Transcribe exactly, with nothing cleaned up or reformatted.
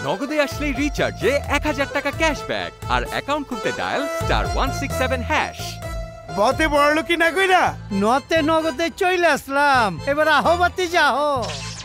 নগদে আসলেই রিচার্জে এক হাজার টাকা ক্যাশব্যাক আর অ্যাকাউন্ট খুলতে dial star one six seven hash. বতে বড় কি না কইরা নতে নগদে চলে আসলাম, এবার আহো বাতি যাও।